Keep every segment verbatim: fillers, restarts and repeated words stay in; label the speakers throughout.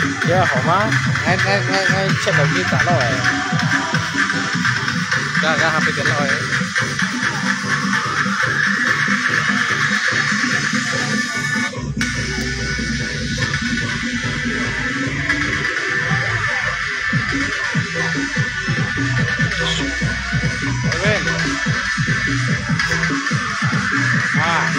Speaker 1: dạ hổ má ngay ngay ngay ngay trên đầu kia cả rồi ra ra hai mươi cái rồi bên à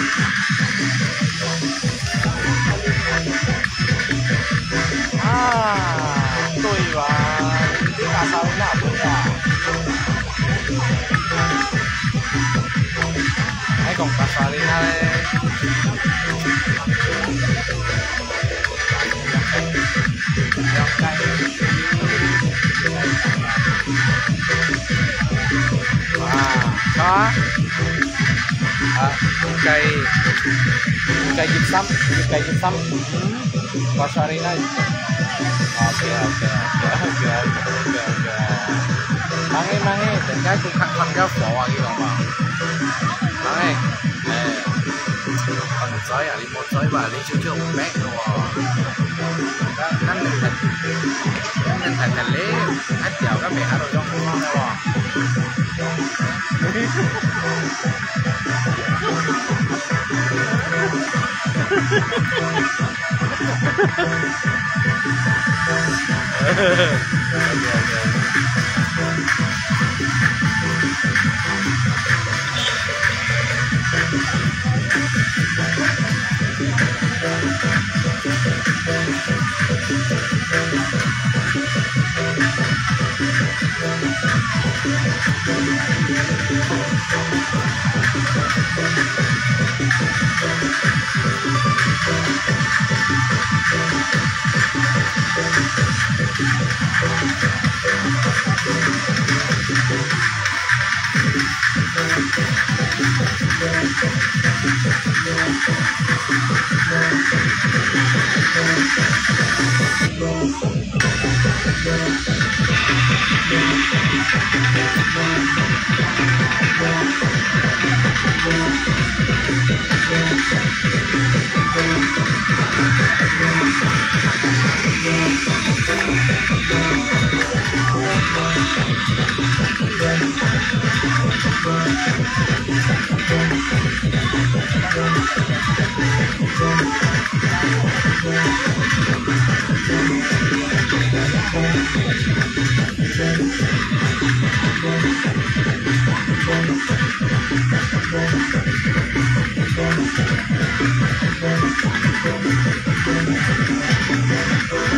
Speaker 1: à tôi và biết là sao thế nào vậy à hãy cùng cà phê lên đây à đó à, cây cây kim sâm cây kim sâm có sao đây này ok ok ok ok ok ok mang đi mang đi đừng cái tôi khăn khăn cái phổ à cái đó mà mang đi còn một giấy à đi một giấy và đi chưa chưa một mét rồi cắn mình thật cắn mình thật thật lé hết dạo các mẹ rồi trong ngon đâu à
Speaker 2: Thank you.